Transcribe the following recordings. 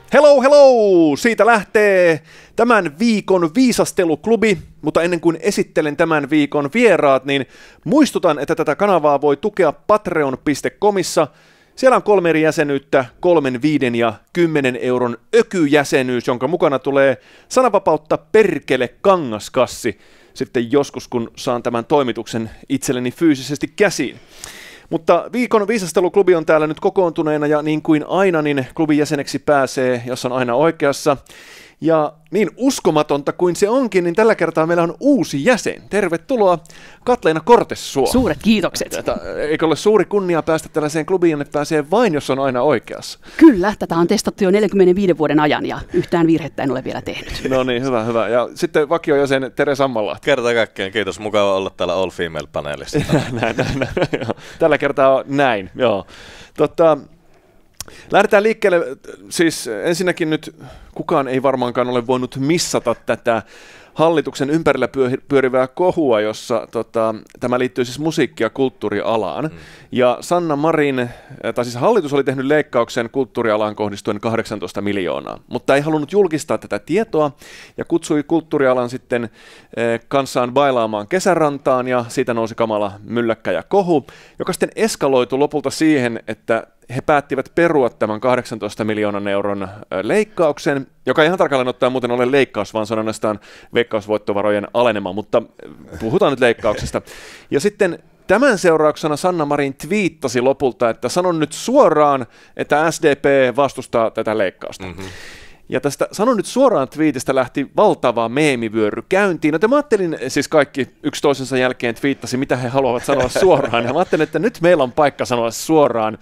Hello, hello! Siitä lähtee tämän viikon viisasteluklubi, mutta ennen kuin esittelen tämän viikon vieraat, niin muistutan, että tätä kanavaa voi tukea patreon.comissa. Siellä on 3 eri jäsenyyttä, 3, 5 ja 10 euron ökyjäsenyys, jonka mukana tulee sananvapautta perkele kangaskassi. Sitten joskus, kun saan tämän toimituksen itselleni fyysisesti käsiin. Mutta viikon viisasteluklubi on täällä nyt kokoontuneena ja niin kuin aina, niin klubin jäseneksi pääsee, jos on aina oikeassa. Ja niin uskomatonta kuin se onkin, niin tällä kertaa meillä on uusi jäsen. Tervetuloa Katleena Kortessuo. Suuret kiitokset. Eikö ole suuri kunnia päästä tällaiseen klubiin, jonne pääsee vain, jos on aina oikeassa? Kyllä, tätä on testattu jo 45 vuoden ajan ja yhtään virhettä en ole vielä tehnyt. No niin, hyvä, hyvä. Ja sitten vakiojäsen Tere Sammalahti. Kerta kaikkiaan, kiitos. Mukava olla täällä All Female-paneelissa. näin. Tällä kertaa näin, joo. Lähdetään liikkeelle, siis ensinnäkin nyt kukaan ei varmaankaan ole voinut missata tätä hallituksen ympärillä pyörivää kohua, jossa tämä liittyy siis musiikki- ja kulttuurialaan. Ja Sanna Marin, tai siis hallitus oli tehnyt leikkauksen kulttuurialaan kohdistuen 18 miljoonaa, mutta ei halunnut julkistaa tätä tietoa ja kutsui kulttuurialan sitten kanssaan bailaamaan kesärantaan ja siitä nousi kamala mylläkkä ja kohu, joka sitten eskaloitu lopulta siihen, että he päättivät perua tämän 18 miljoonan euron leikkauksen, joka ei ihan tarkalleen ottaen muuten ole leikkaus, vaan se on ainoastaan veikkausvoittovarojen alenema, mutta puhutaan nyt leikkauksesta. Ja sitten tämän seurauksena Sanna Marin twiittasi lopulta, että sanon nyt suoraan, että SDP vastustaa tätä leikkausta. Ja tästä sanon nyt suoraan twiitistä lähti valtava meemivyöry käyntiin. No mä ajattelin, siis kaikki yksi toisensa jälkeen twiittasi, mitä he haluavat sanoa suoraan. Ja mä ajattelin, että nyt meillä on paikka sanoa suoraan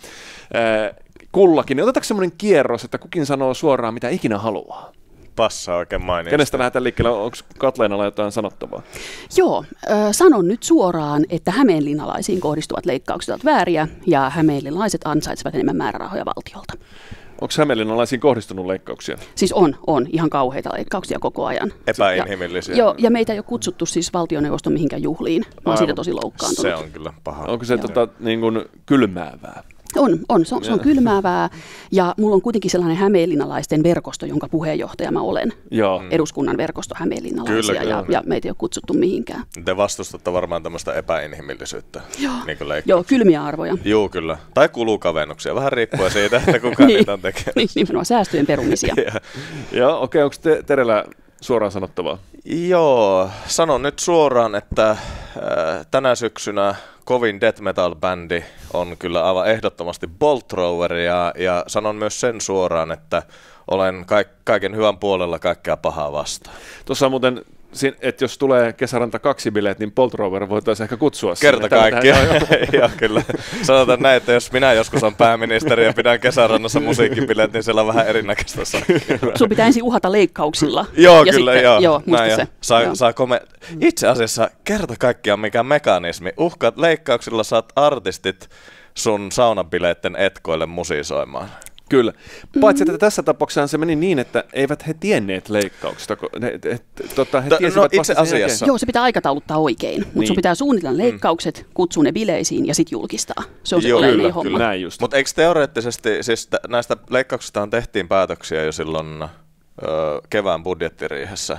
kullakin. Otetaanko semmoinen kierros, että kukin sanoo suoraan, mitä ikinä haluaa? Passaa oikein mainiosti. Kenestä lähdetään liikkeelle? Onko Katleenalla jotain sanottavaa? Joo, sanon nyt suoraan, että hämeenlinnalaisiin kohdistuvat leikkaukset ovat vääriä ja hämeenlinnalaiset ansaitsevat enemmän määrärahoja valtiolta. Onko hämeenlinnalaisiin kohdistunut leikkauksia? Siis on ihan kauheita leikkauksia koko ajan. Epäinhimillisiä. Joo, ja meitä ei ole kutsuttu siis valtioneuvoston mihinkään juhliin. Mä oon siitä tosi loukkaantunut. Se on kyllä paha. Onko se niin kuin kylmäävää? Se on kylmäävää ja mulla on kuitenkin sellainen hämeenlinnalaisten verkosto, jonka puheenjohtaja mä olen. Eduskunnan verkosto hämeenlinnalaisia ja meitä ei ole kutsuttu mihinkään. Te vastustatte varmaan tämmöistä epäinhimillisyyttä. Joo, kylmiä arvoja. Joo, kyllä. Tai kulukavennuksia, vähän riippuen siitä, että kuka niitä on tekemään. Nimenomaan säästöjen perumisia. Joo, okei, onko Terellä suoraan sanottavaa? Joo, sanon nyt suoraan, että tänä syksynä kovin death metal-bändi on kyllä aivan ehdottomasti Bolt Thrower ja sanon myös sen suoraan, että olen kaiken hyvän puolella kaikkea pahaa vastaan. Tuossa on muuten, että jos tulee Kesäranta 2 bileet, niin Bolt Thrower voitaisiin ehkä kutsua kerta kaikkiaan. Joo, kyllä. Sanotaan näin, että jos minä joskus on pääministeri ja pidän Kesärannassa musiikkibileet, niin siellä on vähän erinäköistä. Sun pitää ensin uhata leikkauksilla. Joo, ja kyllä, sitten, joo. Muista se. Itse asiassa kerta kaikkiaan mikä mekanismi. Uhkaat leikkauksilla, saat artistit sun saunabileitten etkoille musiisoimaan. Kyllä. Paitsi että tässä tapauksessa se meni niin, että eivät he tienneet leikkauksista. He tiesivät itse asiassa. Joo, se pitää aikatauluttaa oikein, mutta sun pitää suunnitella leikkaukset, kutsua ne bileisiin ja sitten julkistaa. Se on se oleellinen homma. Mutta eikö teoreettisesti, siis näistä leikkauksista tehtiin päätöksiä jo silloin kevään budjettiriihessä?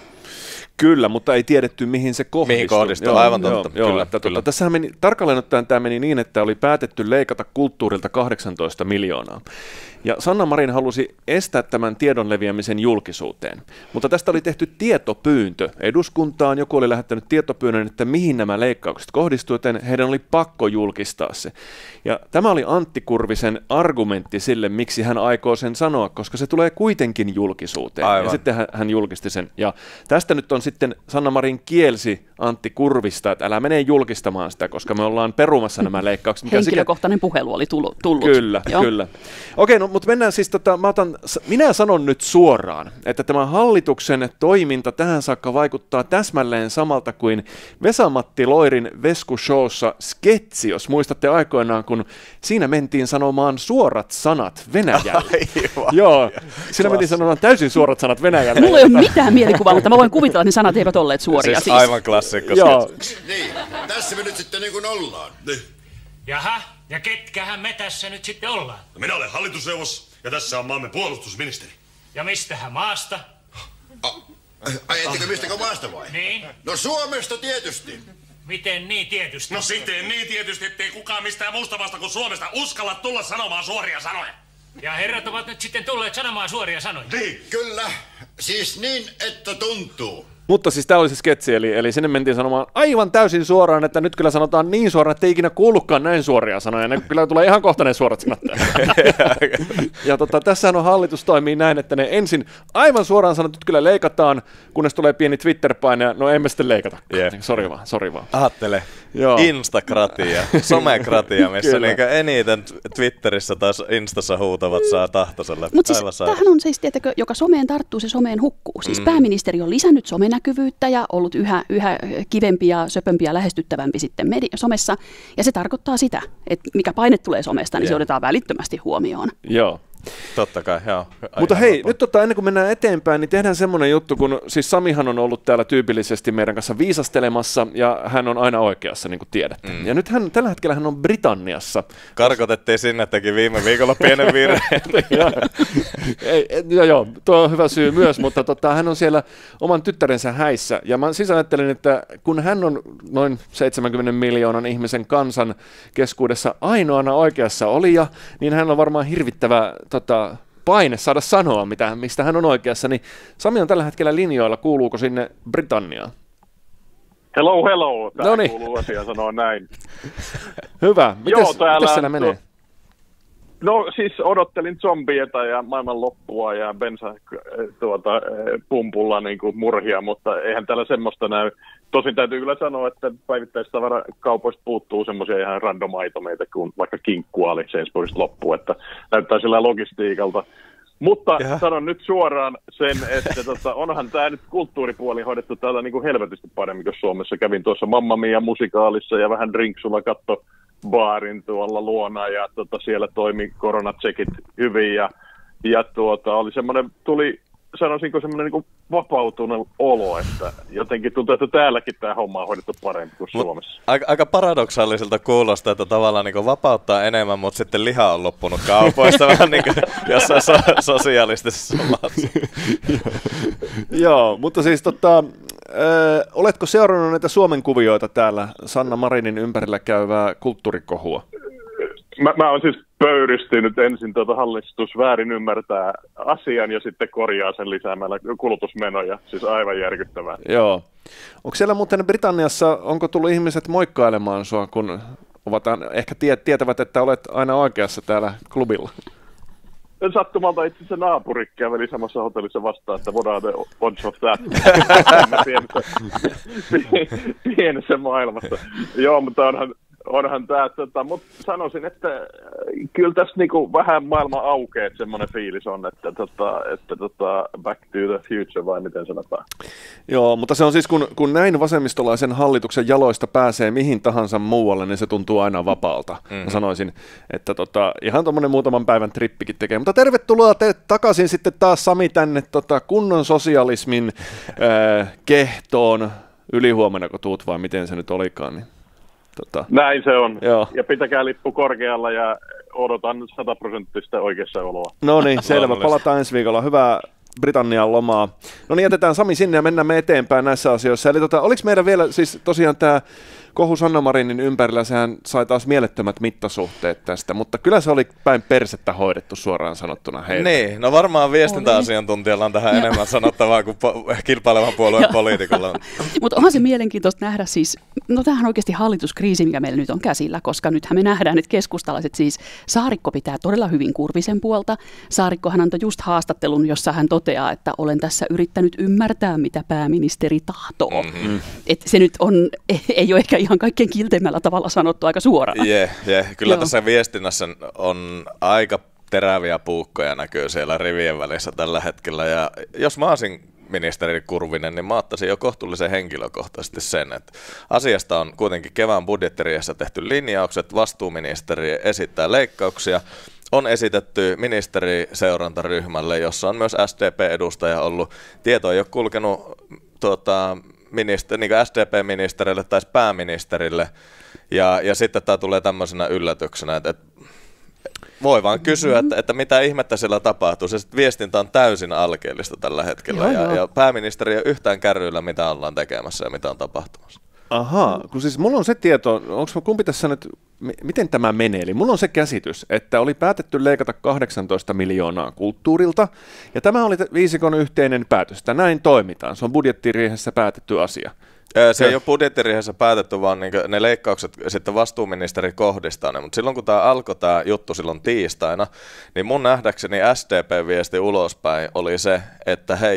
Kyllä, mutta ei tiedetty, mihin se kohdistui. Mihin kohdistui, aivan totta. Kyllä. Tässähän meni, tarkalleen ottaen tämä meni niin, että oli päätetty leikata kulttuurilta 18 miljoonaa. Ja Sanna Marin halusi estää tämän tiedon leviämisen julkisuuteen. Mutta tästä oli tehty tietopyyntö eduskuntaan. Joku oli lähettänyt tietopyynnön, että mihin nämä leikkaukset kohdistuivat, joten heidän oli pakko julkistaa se. Ja tämä oli Antti Kurvisen argumentti sille, miksi hän aikoo sen sanoa, koska se tulee kuitenkin julkisuuteen. Aivan. Ja sitten hän julkisti sen. Ja tästä nyt on sitten Sanna Marin kielsi Antti Kurvista, että älä mene julkistamaan sitä, koska me ollaan perumassa nämä leikkaukset. Henkilökohtainen puhelu oli tullut. Kyllä. Okei, no, mutta mennään siis, minä sanon nyt suoraan, että tämä hallituksen toiminta tähän saakka vaikuttaa täsmälleen samalta kuin Vesa-Matti Loirin Vesku-showssa sketsi, jos muistatte aikoinaan, kun siinä mentiin sanomaan suorat sanat Venäjälle. Joo, siinä mentiin sanomaan täysin suorat sanat Venäjälle. Mulla ei ole mitään mielikuvaa, mutta mä voin kuvitella, että ne sanat eivät olleet suoria. Siis aivan klassikko. Niin, tässä me nyt sitten niin kuin ollaan. Jaha, ja ketkähän me tässä nyt sitten ollaan? Minä olen hallitusneuvos Ja tässä on maamme puolustusministeri. Ja mistähän maasta? Ai ettekö mistäkö maasta vai? Niin. No Suomesta tietysti. Miten niin tietysti? No siten niin tietysti, ettei kukaan mistään muusta maasta kuin Suomesta uskalla tulla sanomaan suoria sanoja. Ja herrat ovat nyt sitten tulleet sanomaan suoria sanoja. Niin. Kyllä. Siis niin, että tuntuu. Mutta siis tämä oli se sketsi, eli sinne mentiin sanomaan aivan täysin suoraan, että nyt kyllä sanotaan niin suoraan, että ei ikinä kuullutkaan näin suoria sanoja. Ne kyllä tulee ihan kohta ne suorat sanat. Ja tässähän on hallitus toimii näin, että ne ensin aivan suoraan sanot, että kyllä leikataan, kunnes tulee pieni Twitter-paine, ja no emme sitten leikata. Yeah. Sori vaan. Ajattele, instakratia, somekratia, missä niinku eniten Twitterissä taas Instassa huutavat saa tahtoiselle. Mutta siis tämähän on siis, tietäkö, joka someen tarttuu, se someen hukkuu. Siis pääministeri on lisännyt somenäkyvyyttä ja ollut yhä kivempi ja söpömpi ja lähestyttävämpi sitten somessa. Ja se tarkoittaa sitä, että mikä paine tulee somesta, niin se otetaan välittömästi huomioon. Joo. Totta kai, joo. Mutta hei, nyt ennen kuin mennään eteenpäin, niin tehdään semmoinen juttu, kun siis Samihan on ollut täällä tyypillisesti meidän kanssa viisastelemassa, ja hän on aina oikeassa, niin kuin tiedätte. Ja nyt tällä hetkellä hän on Britanniassa. Karkotettiin sinne, teki viime viikolla pienen virheen. Joo, tuo on hyvä syy myös, mutta hän on siellä oman tyttärensä häissä, ja mä siis ajattelin, että kun hän on noin 70 miljoonan ihmisen kansan keskuudessa ainoana oikeassa olija, niin hän on varmaan hirvittävä paine saada sanoa, mistä hän on oikeassa, niin Sami on tällä hetkellä linjoilla. Kuuluuko sinne Britanniaan? Hello. Tämä kuuluu asia sanoa näin. Hyvä. Mites siellä menee? No siis odottelin zombieta ja maailman loppua ja pumpulla niin kuin murhia, mutta eihän täällä semmoista näy. Tosin täytyy kyllä sanoa, että päivittäistavarakaupoista puuttuu semmoisia ihan randomaitomeita kuin vaikka kinkkua oli Sainsburysta loppu, että näyttää sillä logistiikalta. Mutta sanon nyt suoraan sen, että onhan tämä nyt kulttuuripuoli hoidettu täältä niin kuin helvetisti paremmin kuin Suomessa. Kävin tuossa Mamma Mia -musikaalissa ja vähän drinksulla baarin tuolla luona ja siellä toimi koronatsekit hyvin ja oli semmoinen, sanoisinko semmoinen niin kuin vapautunut olo, että jotenkin tuntuu, että täälläkin tämä homma on hoidettu paremmin kuin Suomessa. Aika paradoksaaliselta kuulostaa, että tavallaan niin kuin vapauttaa enemmän, mutta sitten liha on loppunut kaupoista vähän niin kuin jossain sosiaalistisessa maassa. Joo, mutta siis oletko seurannut näitä Suomen kuvioita täällä, Sanna Marinin ympärillä käyvää kulttuurikohua? Mä oon siis pöyristynyt ensin hallitus väärin ymmärtää asian ja sitten korjaa sen lisäämällä kulutusmenoja. Siis aivan järkyttävää. Joo. Onko siellä muuten Britanniassa, onko tullut ihmiset moikkailemaan sua, kun ehkä tietävät, että olet aina oikeassa täällä klubilla? Sattumalta itse asiassa naapuri käveli samassa hotellissa vastaan, että what are the odds of that? pienessä maailmassa. Joo, mutta onhan tämä, mutta sanoisin, että kyllä tässä niinku vähän maailma aukeaa, semmoinen fiilis on, että back to the future, vai miten sanotaan. Joo, mutta se on siis, kun näin vasemmistolaisen hallituksen jaloista pääsee mihin tahansa muualle, niin se tuntuu aina vapaalta. Mä sanoisin, että ihan tuommoinen muutaman päivän trippikin tekee. Mutta tervetuloa takaisin sitten taas, Sami, tänne kunnon sosialismin kehtoon ylihuomenna, kun tuut, vai miten se nyt olikaan, niin näin se on. Joo. Ja pitäkää lippu korkealla ja odotan 100% oikeassa oloa. No niin, selvä. Palataan ensi viikolla. Hyvää Britannian lomaa. No niin, jätetään Sami sinne ja mennään me eteenpäin näissä asioissa. Eli oliko meidän vielä, siis tosiaan tämä kohu Sanna Marinin ympärillä, sehän sai taas mielettömät mittasuhteet tästä, mutta kyllä se oli päin persettä hoidettu suoraan sanottuna heille. Niin, no varmaan viestintäasiantuntijalla on tähän enemmän sanottavaa kuin kilpailevan puolueen poliitikolla. Mutta onhan se mielenkiintoista nähdä siis, no tämähän on oikeasti hallituskriisi, mikä meillä nyt on käsillä, koska nythän me nähdään, että keskustalaiset siis, Saarikko pitää todella hyvin Kurvisen puolta. Saarikkohan antoi just haastattelun, jossa hän toteaa, että olen tässä yrittänyt ymmärtää, mitä pääministeri tahtoo. Mm-hmm. Että se nyt ei ole ehkä ihan kaikkein kilteimmällä tavalla sanottu aika suoraan. Kyllä joo. Tässä viestinnässä on aika teräviä puukkoja näkyy siellä rivien välissä tällä hetkellä. Ja jos mä olisin ministeri Kurvinen, niin mä ottaisin jo kohtuullisen henkilökohtaisesti sen, että asiasta on kuitenkin kevään budjettiriihessä tehty linjaukset, vastuuministeri esittää leikkauksia, on esitetty ministeriseurantaryhmälle, jossa on myös SDP-edustaja ollut. Tieto ei ole kulkenut niin SDP-ministerille tai pääministerille, ja sitten tämä tulee tämmöisenä yllätyksenä, että voi vaan kysyä, että mitä ihmettä siellä tapahtuu. Se viestintä on täysin alkeellista tällä hetkellä ja pääministeri ei ole yhtään kärryillä, mitä ollaan tekemässä ja mitä on tapahtumassa. Ahaa, kun siis mulla on se tieto, kumpi tässä nyt, miten tämä menee? Eli mulla on se käsitys, että oli päätetty leikata 18 miljoonaa kulttuurilta, ja tämä oli viisikon yhteinen päätös, että näin toimitaan. Se on budjettiriihessä päätetty asia. Se ei ole budjettiriihessä päätetty, vaan ne leikkaukset sitten vastuuministeri kohdistaa ne. Mutta silloin kun tämä alkoi tämä juttu silloin tiistaina, niin mun nähdäkseni SDP-viesti ulospäin oli se, että he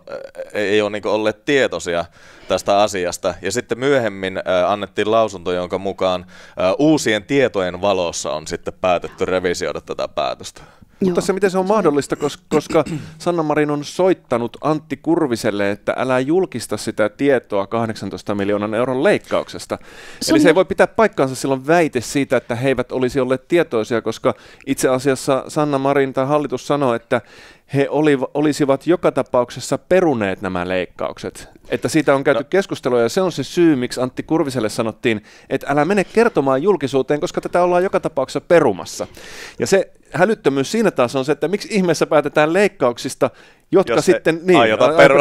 ei ole niin olleet tietoisia tästä asiasta. Ja sitten myöhemmin annettiin lausunto, jonka mukaan uusien tietojen valossa on sitten päätetty revisioida tätä päätöstä. Mutta se, miten se on mahdollista, koska Sanna Marin on soittanut Antti Kurviselle, että älä julkista sitä tietoa 18 miljoonan euron leikkauksesta. Eli se ei voi pitää paikkaansa silloin väite siitä, että he eivät olisi olleet tietoisia, koska itse asiassa Sanna Marin tai hallitus sanoi, että he olisivat joka tapauksessa peruneet nämä leikkaukset. Että siitä on käyty keskustelua ja se on se syy, miksi Antti Kurviselle sanottiin, että älä mene kertomaan julkisuuteen, koska tätä ollaan joka tapauksessa perumassa. Ja se hälyttömyys siinä taas on se, että miksi ihmeessä päätetään leikkauksista, jotka jos sitten aiotaan perua.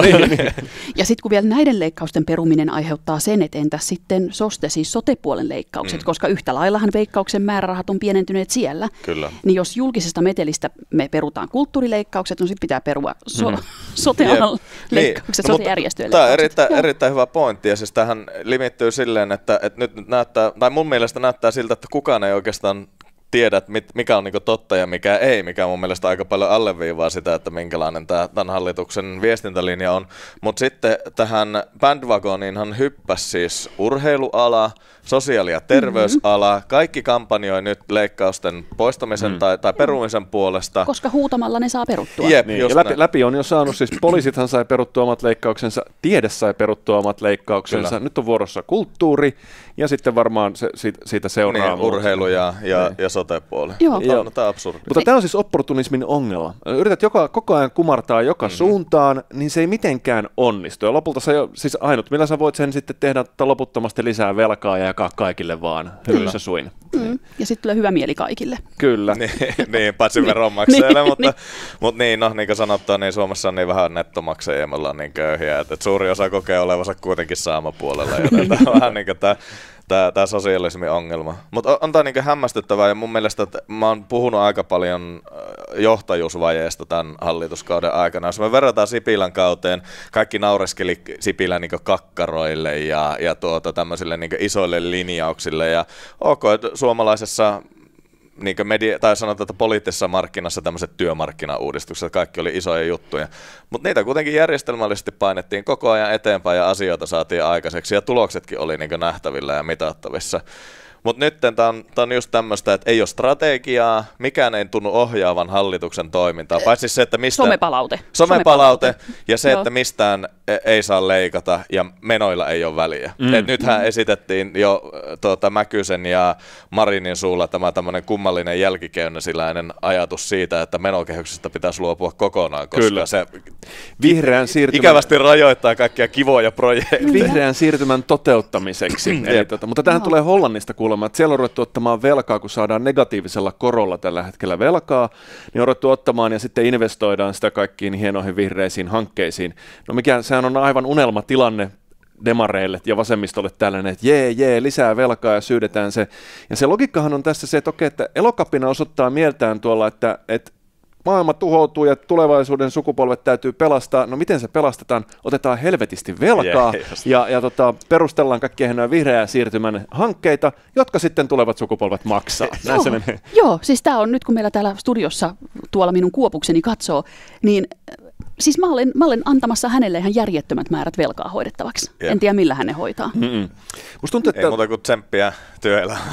Ja sitten kun vielä näiden leikkausten peruminen aiheuttaa sen, että entäs sitten SOSTE, siis sote-puolen leikkaukset, koska yhtä laillahan Veikkauksen määrärahat on pienentyneet siellä. Kyllä. Niin jos julkisesta metelistä me perutaan kulttuurileikkaukset, no sitten pitää perua sote-alan leikkaukset, sote-järjestöjen leikkaukset. Tämä on erittäin hyvä pointti, ja siis tähän limittyy silleen, että nyt näyttää, tai mun mielestä näyttää siltä, että kukaan ei oikeastaan tiedä, mikä on niinku totta ja mikä ei, mikä mun mielestä aika paljon alleviivaa sitä, että minkälainen tämän hallituksen viestintälinja on. Mutta sitten tähän bandwagoniinhan hyppäsi siis urheiluala, sosiaali- ja terveysala, kaikki kampanjoi nyt leikkausten poistamisen tai perumisen puolesta. Koska huutamalla ne saa peruttua. Jep, niin, ja läpi on jo saanut, siis poliisithan sai peruttua omat leikkauksensa, tiede sai peruttua omat leikkauksensa, kyllä. Nyt on vuorossa kulttuuri ja sitten varmaan siitä seuraa niin, urheilu ja sote-puoli. Joo. Tämä on absurdi. Mutta tämä on siis opportunismin ongelma. Yrität koko ajan kumartaa joka suuntaan, niin se ei mitenkään onnistu. Ja lopulta siis ainut, millä sä voit sen sitten tehdä, että loputtomasti lisää velkaa ja jakaa kaikille vaan hyvissä suin. Ja sitten tulee hyvä mieli kaikille. Kyllä. niin, paitsi veronmaksajille, mutta niin kuin sanottua, niin Suomessa on niin vähän nettomaksajia ja me ollaan niin köyhiä, että suuri osa kokee olevansa kuitenkin saamapuolella, joten tämä on vähän niin kuin tämä sosialismin ongelma. Mutta on tämä niin hämmästyttävää ja mun mielestä, että mä oon puhunut aika paljon johtajuusvajeesta tämän hallituskauden aikana. Jos me verrataan Sipilän kauteen, kaikki naureskeli Sipilän niin kakkaroille ja tämmöisille niin isoille linjauksille. Ja että suomalaisessa niin tai sanotaan, että poliittisessa markkinassa tämmöiset työmarkkinauudistukset, kaikki oli isoja juttuja. Mutta niitä kuitenkin järjestelmällisesti painettiin koko ajan eteenpäin ja asioita saatiin aikaiseksi ja tuloksetkin oli niin nähtävillä ja mitattavissa. Mutta nyt tämä on just tämmöistä, että ei ole strategiaa, mikään ei tunnu ohjaavan hallituksen toimintaa, paitsi se, että mistään... Somepalaute ja se, että mistään ei saa leikata ja menoilla ei ole väliä. Nythän esitettiin jo Mäkysen ja Marinin suulla tämä tämmöinen kummallinen jälkiköynnösiläinen ajatus siitä, että menokehyksestä pitäisi luopua kokonaan, koska kyllä. Se vihreän ikävästi rajoittaa kaikkia kivoja projekteja. Vihreän siirtymän toteuttamiseksi. Mutta tähän tulee Hollannista kuulemma, että siellä on ruvettu ottamaan velkaa, kun saadaan negatiivisella korolla tällä hetkellä velkaa, niin on ruvettu ottamaan ja sitten investoidaan sitä kaikkiin hienoihin vihreisiin hankkeisiin. No sehän on aivan unelmatilanne demareille ja vasemmistolle tällainen, että lisää velkaa ja syydetään se. Ja se logiikkahan on tässä se, että okei, että Elokapina osoittaa mieltään tuolla, että maailma tuhoutuu ja tulevaisuuden sukupolvet täytyy pelastaa. No miten se pelastetaan? Otetaan helvetisti velkaa ja perustellaan kaikkia hienoja vihreää siirtymän hankkeita, jotka sitten tulevat sukupolvet maksaa. Näin se menee. Joo, siis tämä on nyt kun meillä täällä studiossa tuolla minun kuopukseni katsoo, niin siis mä olen antamassa hänelle ihan järjettömät määrät velkaa hoidettavaksi. Jep. En tiedä millä hän ne hoitaa. Musta tuntuu, että... Ei muuta kuin tsemppiä työelämään.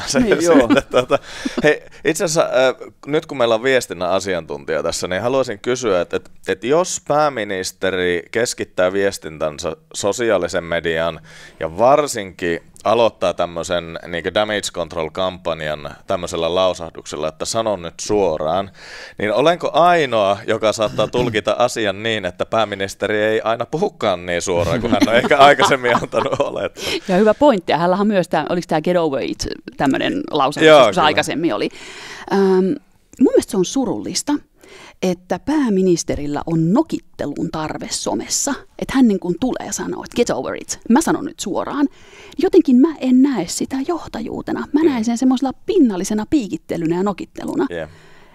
Hei, itse asiassa nyt kun meillä on viestinnän asiantuntija tässä, niin haluaisin kysyä, että jos pääministeri keskittää viestintänsä sosiaalisen median ja varsinkin aloittaa tämmöisen niin damage control-kampanjan tämmöisellä lausahduksella, että sanon nyt suoraan, niin olenko ainoa, joka saattaa tulkita asian niin, että pääministeri ei aina puhukaan niin suoraan, kun hän on ehkä aikaisemmin antanut olettaa. Ja hyvä pointti. Hänellä on myös oliko tämä get over it, tämmöinen lausahdus, kun se aikaisemmin oli. mun mielestä se on surullista, että pääministerillä on nokittelun tarve somessa, että hän niin kuin tulee ja sanoo, että get over it. Mä sanon nyt suoraan. Jotenkin mä en näe sitä johtajuutena. Mä näen sen semmoisella pinnallisena piikittelynä ja nokitteluna. Yeah.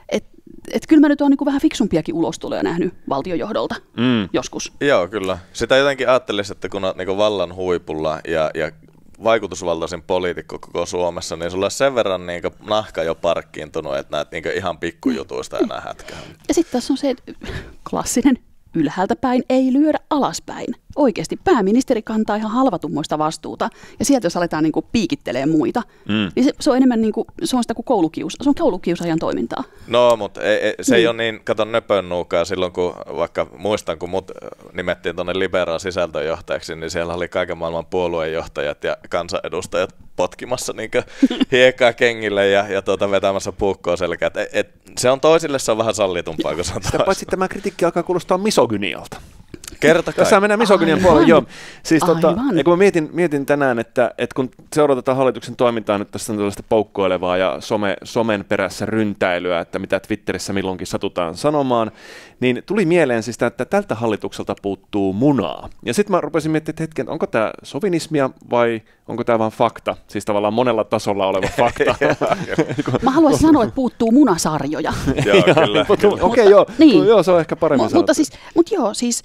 Että kyllä mä nyt oon niin kuin vähän fiksumpiakin ulostuloja nähnyt valtiojohdolta joskus. Joo, kyllä. Sitä jotenkin ajattelisi, että kun olet niin vallan huipulla ja vaikutusvaltaisin poliitikko koko Suomessa, niin sulla on sen verran niin nahka jo parkkiintunut, että näet niin ihan pikkujutuista enää hätkää. Ja sitten tässä on se klassinen ylhäältä päin ei lyödä alaspäin. Oikeasti pääministeri kantaa ihan halvatummoista vastuuta, ja sieltä jos aletaan niinku piikittelee muita, niin se on enemmän niinku, se on sitä kuin koulukiusaajan toimintaa. No, mutta se ei ole niin, kato nöpön nuukaa silloin, kun vaikka muistan, kun mut nimettiin tuonne Liberaan sisältöjohtajaksi, niin siellä oli kaiken maailman puoluejohtajat ja kansanedustajat potkimassa niinku hiekkaa kengille ja vetämässä puukkoa selkään. Se on toisille se on vähän sallitumpaa kuin se on toisille. Sitä paitsi tämä kritiikki alkaa kuulostaa misogynialta. Kerta kai. Tässä mennään misogynian puolelle, joo. Siis kun mä mietin tänään, että kun seurataan hallituksen toimintaa nyt tässä on tällaista poukkoilevaa ja somen perässä ryntäilyä, että mitä Twitterissä milloinkin satutaan sanomaan, niin tuli mieleen siis, että tältä hallitukselta puuttuu munaa. Ja sitten mä rupesin miettimään, että hetken, onko tämä sovinismia vai onko tämä vain fakta? Siis tavallaan monella tasolla oleva fakta. Mä haluaisin sanoa, että puuttuu munasarjoja. Joo, kyllä. Okei, joo. Niin. Joo, se on ehkä paremmin sanottu. Mutta siis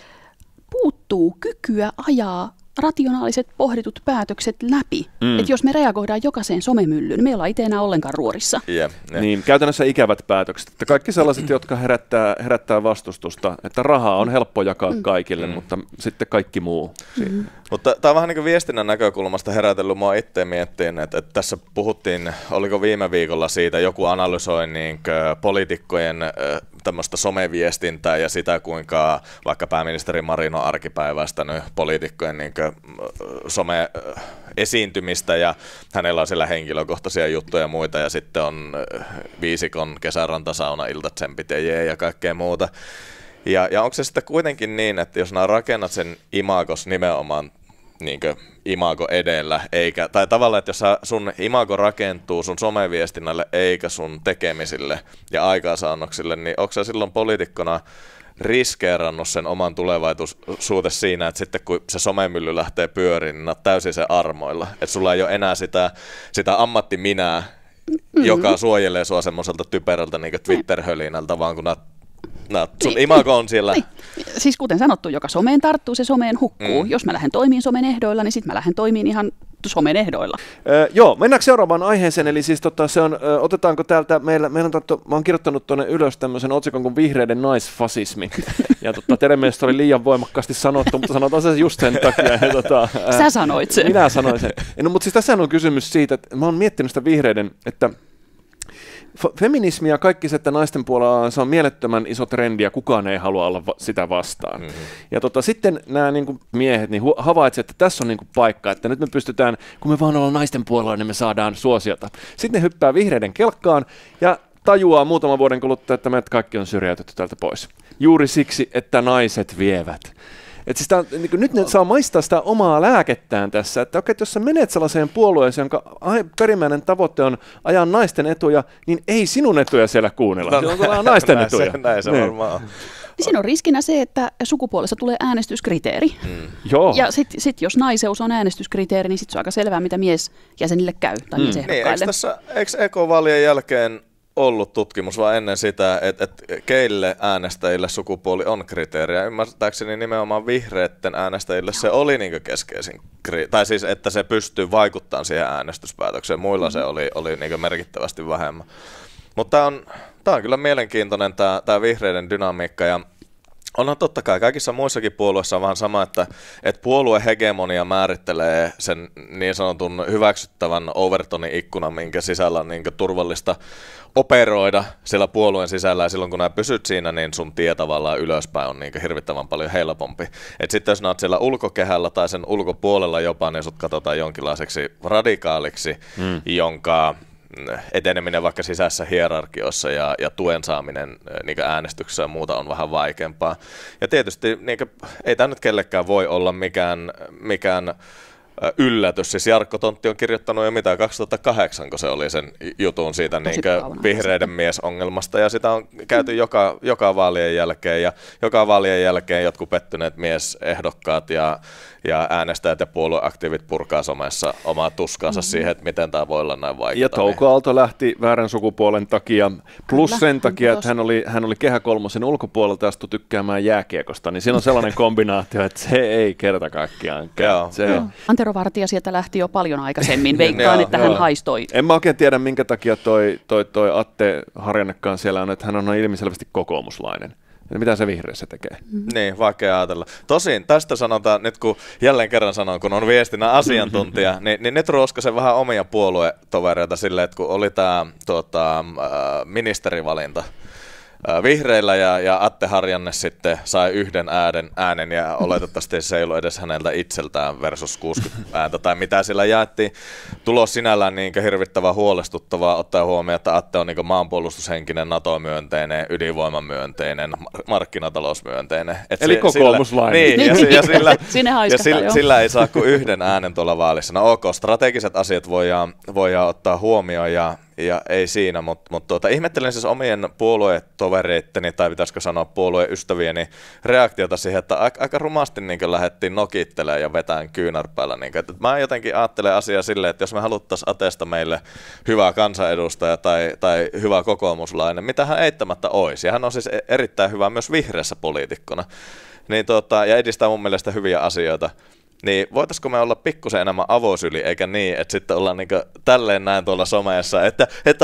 puuttuu kykyä ajaa rationaaliset pohditut päätökset läpi. Että jos me reagoidaan jokaiseen somemyllyyn, niin me ei olla itse enää ollenkaan ruorissa. Yeah. Niin, käytännössä ikävät päätökset. Että kaikki sellaiset, jotka herättää vastustusta, että rahaa on helppo jakaa kaikille, mutta sitten kaikki muu. Mutta tämä on vähän niin kuin viestinnän näkökulmasta herätellyt mua itse miettiin, että tässä puhuttiin, oliko viime viikolla siitä, joku analysoi niin poliitikkojen tämmöistä someviestintää ja sitä, kuinka vaikka pääministeri Marin on arkipäiväistänyt poliitikkojen niin some-esiintymistä ja hänellä on siellä henkilökohtaisia juttuja ja muita ja sitten on viisikon kesärantasauna, iltatsempit ja kaikkea muuta. Ja onko se sitten kuitenkin niin, että jos nämä rakennat sen imagos nimenomaan niin imago edellä, tai tavallaan, että jos sun imago rakentuu sun someviestinnälle eikä sun tekemisille ja aikaansaannoksille, niin onko sä silloin poliitikkona riskeerannut sen oman tulevaisuuden siinä, että sitten kun se somemylly lähtee pyöriin, niin olet täysin sen armoilla. Että sulla ei ole enää sitä ammattiminää, joka suojelee sua semmoiselta typerältä niin Twitter-hölinältä, vaan kun sun imago on siellä. Niin. Siis kuten sanottu, joka someen tarttuu, se someen hukkuu. Jos mä lähden toimiin somen ehdoilla, niin sitten mä lähden toimiin ihan somen ehdoilla. Joo, mennäänkö seuraavaan aiheeseen, eli siis se on, otetaanko täältä, mä oon kirjoittanut tuonne ylös tämmöisen otsikon kuin vihreiden naisfasismi, ja teidän mielestä oli liian voimakkaasti sanottu, mutta sanotaan se just sen takia. Sä sanoit sen. Minä sanoin sen. No, mutta siis tässä on kysymys siitä, että mä oon miettinyt sitä vihreiden, että feminismi ja kaikki se, että naisten puolella se on mielettömän iso trendi ja kukaan ei halua olla sitä vastaan. Ja sitten nämä miehet niin havaitsevat, että tässä on paikka, että nyt me pystytään, kun me vaan ollaan naisten puolella, niin me saadaan suosiota. Sitten ne hyppää vihreiden kelkkaan ja tajuaa muutaman vuoden kuluttua, että meidät kaikki on syrjäytetty täältä pois. Juuri siksi, että naiset vievät. Että siis nyt ne saa maistaa sitä omaa lääkettään tässä, että okei, jos sä menet sellaiseen puolueeseen, jonka perimmäinen tavoite on ajaa naisten etuja, niin ei sinun etuja siellä kuunnella, siellä on naisten etuja. Näin se varmaan on. Siinä on riskinä se, että sukupuolessa tulee äänestyskriteeri. Joo. Ja sit jos naiseus on äänestyskriteeri, niin sitten se on aika selvää, mitä miesjäsenille käy tai miesehdokkaille. Eikö EK-vaalien jälkeen ollut tutkimus vaan ennen sitä, että keille äänestäjille sukupuoli on kriteeri. Ja ymmärtääkseni nimenomaan vihreitten äänestäjille se oli niin keskeisin tai siis, että se pystyy vaikuttamaan siihen äänestyspäätökseen. Muilla se oli niin merkittävästi vähemmän. Mutta tämä on kyllä mielenkiintoinen tämä vihreiden dynamiikka ja onhan totta kai, kaikissa muissakin puolueissa on vähän sama, että puoluehegemonia määrittelee sen niin sanotun hyväksyttävän Overtonin ikkunan, minkä sisällä on niin turvallista operoida siellä puolueen sisällä, ja silloin kun nämä pysyt siinä, niin sun tie tavallaan ylöspäin on niin hirvittävän paljon helpompi. Et sitten jos olet siellä ulkokehällä tai sen ulkopuolella jopa, niin sut katsotaan jonkinlaiseksi radikaaliksi, jonka eteneminen vaikka sisäisessä hierarkioissa ja tuen saaminen niin äänestyksessä ja muuta on vähän vaikeampaa. Ja tietysti niin ei tämä nyt kellekään voi olla mikään yllätys. Siis Jarkko Tontti on kirjoittanut jo 2008, kun se oli sen jutun siitä vihreiden miesongelmasta, ja sitä on käyty joka vaalien jälkeen, ja joka vaalien jälkeen jotkut pettyneet miesehdokkaat ja äänestäjät ja puolueaktiivit purkaa somessa omaa tuskansa siihen, että miten tämä voi olla näin vaikeaa. Ja Touko Aalto lähti väärän sukupuolen takia, plus sen takia, että hän oli Kehä Kolmosen ulkopuolelta ja astui tykkäämään jääkiekosta, niin siinä on sellainen kombinaatio, että se ei kerta kaikkiaan käy. Antero Vartija sieltä lähti jo paljon aikaisemmin, veikkaan, että hän haistoi. En mä oikein tiedä, minkä takia toi Atte Harjannekaan siellä on, että hän on ilmiselvästi kokoomuslainen. Mitä se vihreässä tekee? Niin, vaikea ajatella. Tosin tästä sanotaan, nyt kun jälleen kerran sanon, kun on viestinnän asiantuntija, niin nyt roskasen vähän omia puoluetovereita silleen, että kun oli tämä ministerivalinta vihreillä ja Atte Harjanne sitten sai yhden äänen ja oletettavasti se ei ollut edes häneltä itseltään versus 60 ääntä tai mitä sillä jaettiin. Tulos sinällään niin hirvittävän huolestuttavaa ottaa huomioon, että Atte on niin maanpuolustushenkinen, NATO-myönteinen, ydinvoimamyönteinen, markkinatalousmyönteinen. Eli kokoomuslainen. Niin, ja sillä ei saa kuin yhden äänen tuolla vaalissa. No ok, strategiset asiat voidaan ottaa huomioon ja ei siinä, mutta ihmettelen siis omien puoluetovereitteni, tai pitäisikö sanoa puolueystävieni reaktiota siihen, että aika rumasti niin lähdettiin nokittelemaan ja vetään kyynärpäällä. Niin, että mä jotenkin ajattelen asiaa silleen, että jos me haluttaisiin Atesta meille hyvä kansanedustaja tai hyvä kokoomuslainen, mitä hän eittämättä olisi. Ja hän on siis erittäin hyvä myös vihreässä poliitikkona. Niin ja edistää mun mielestä hyviä asioita. Niin voitaisiko me olla pikkusen enemmän avosyli, eikä niin, että sitten ollaan niinku tälleen näin tuolla somessa, että